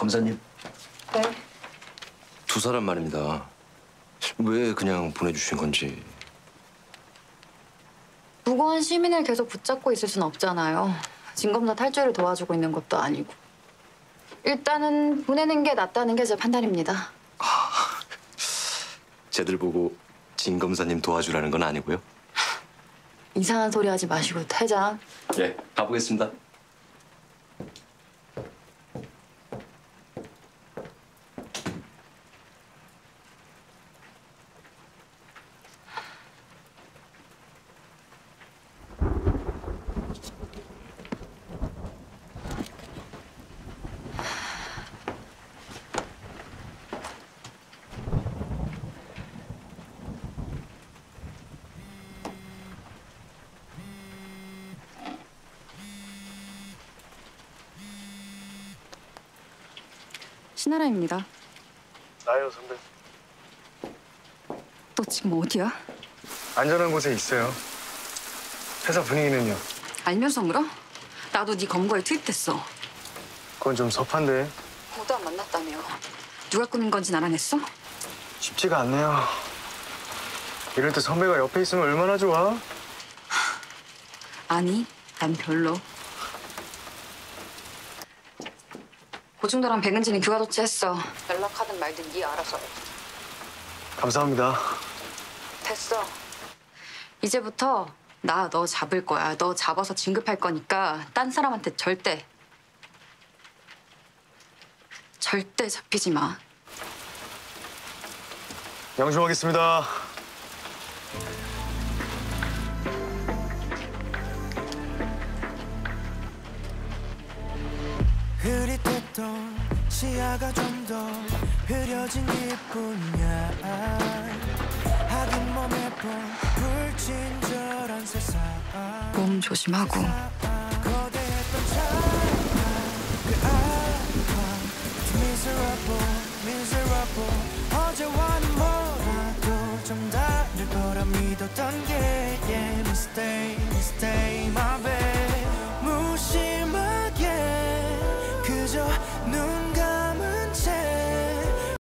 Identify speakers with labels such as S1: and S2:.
S1: 검사님.
S2: 네.
S3: 두 사람 말입니다. 왜 그냥 보내주신 건지.
S2: 무고한 시민을 계속 붙잡고 있을 순 없잖아요. 진검사 탈주를 도와주고 있는 것도 아니고. 일단은 보내는 게 낫다는 게 제 판단입니다.
S3: 쟤들 보고 진 검사님 도와주라는 건 아니고요?
S2: 이상한 소리 하지 마시고 퇴장.
S3: 예, 가보겠습니다.
S2: 신하라입니다.
S4: 나요, 선배.
S2: 너 지금 어디야?
S4: 안전한 곳에 있어요. 회사 분위기는요?
S2: 알면서 물어? 나도 네 검거에 투입됐어.
S4: 그건 좀 섭한데.
S2: 모두 안 만났다며. 누가 꾸민 건지 알아냈어?
S4: 쉽지가 않네요. 이럴 때 선배가 옆에 있으면 얼마나 좋아?
S2: 아니, 난 별로. 고중도랑 백은진이 규화 조치했어. 연락하든 말든 네 알아서 해.
S4: 감사합니다.
S2: 됐어. 이제부터 나 너 잡을 거야. 너 잡아서 진급할 거니까 딴 사람한테 절대 잡히지 마.
S4: 양심하겠습니다.
S5: 흐릿했던 시야가 좀 더 흐려진 이뿐이야. 하긴 몸에 본 불친절한 세상.
S2: 몸 조심하고